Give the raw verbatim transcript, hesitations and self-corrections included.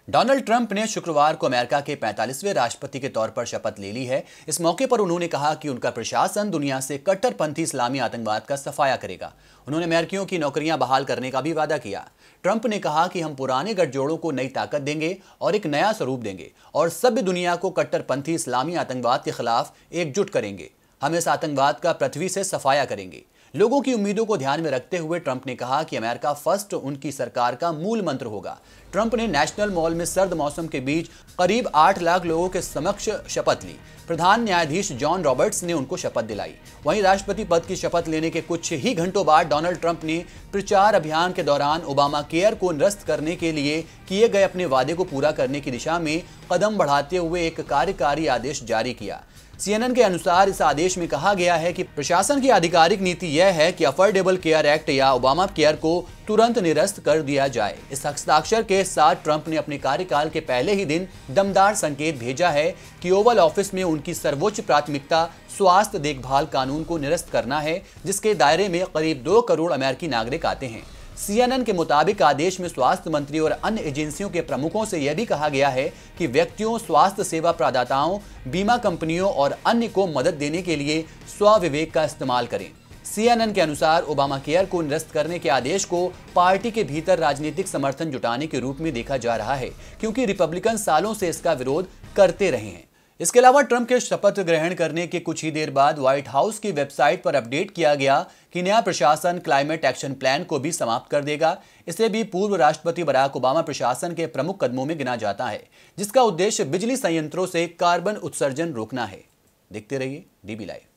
Donald Trump ने शुक्रवार को अमेरिका के पैंतालीसवें राष्ट्रपति के तौर पर शपथ ले ली है। इस मौके पर उन्होंने कहा कि उनका प्रशासन दुनिया से कट्टरपंथी इस्लामी आतंकवाद का सफाया करेगा। उन्होंने अमेरिकियों की नौकरियां बहाल करने का भी वादा किया। ट्रंप ने कहा कि हम पुराने गठजोड़ों को नई ताकत देंगे और एक नया स्वरूप देंगे और सभ्य दुनिया को कट्टरपंथी इस्लामी आतंकवाद के खिलाफ एकजुट करेंगे। हम इस आतंकवाद का पृथ्वी से सफाया करेंगे। लोगों की उम्मीदों को ध्यान में रखते हुए ट्रंप ने कहा कि अमेरिका फर्स्ट उनकी सरकार का मूल मंत्र होगा। ट्रंप ने नेशनल मॉल में सर्द मौसम के बीच करीब आठ लाख लोगों के समक्ष शपथ ली। प्रधान न्यायाधीश जॉन रॉबर्ट्स ने उनको शपथ दिलाई। वहीं राष्ट्रपति पद की शपथ लेने के कुछ ही घंटों बाद डोनाल्ड ट्रंप ने प्रचार अभियान के दौरान ओबामा केयर को निरस्त करने के लिए किए गए अपने वादे को पूरा करने की दिशा में कदम बढ़ाते हुए एक कार्यकारी आदेश जारी किया। सीएनएन के अनुसार इस आदेश में कहा गया है कि प्रशासन की आधिकारिक नीति यह है कि अफोर्डेबल केयर एक्ट या ओबामा केयर को तुरंत निरस्त कर दिया जाए। इस हस्ताक्षर के साथ ट्रंप ने अपने कार्यकाल के पहले ही दिन दमदार संकेत भेजा है कि ओवल ऑफिस में उनकी सर्वोच्च प्राथमिकता स्वास्थ्य देखभाल कानून को निरस्त करना है, जिसके दायरे में करीब दो करोड़ अमेरिकी नागरिक आते हैं। सीएनएन के मुताबिक आदेश में स्वास्थ्य मंत्री और अन्य एजेंसियों के प्रमुखों से यह भी कहा गया है कि व्यक्तियों, स्वास्थ्य सेवा प्रदाताओं, बीमा कंपनियों और अन्य को मदद देने के लिए स्वविवेक का इस्तेमाल करें। सीएनएन के अनुसार ओबामा केयर को निरस्त करने के आदेश को पार्टी के भीतर राजनीतिक समर्थन जुटाने के रूप में देखा जा रहा है, क्योंकि रिपब्लिकन सालों से इसका विरोध करते रहे हैं। इसके अलावा ट्रंप के शपथ ग्रहण करने के कुछ ही देर बाद व्हाइट हाउस की वेबसाइट पर अपडेट किया गया कि नया प्रशासन क्लाइमेट एक्शन प्लान को भी समाप्त कर देगा। इसे भी पूर्व राष्ट्रपति बराक ओबामा प्रशासन के प्रमुख कदमों में गिना जाता है, जिसका उद्देश्य बिजली संयंत्रों से कार्बन उत्सर्जन रोकना है। देखते रहिए डीबी लाइव।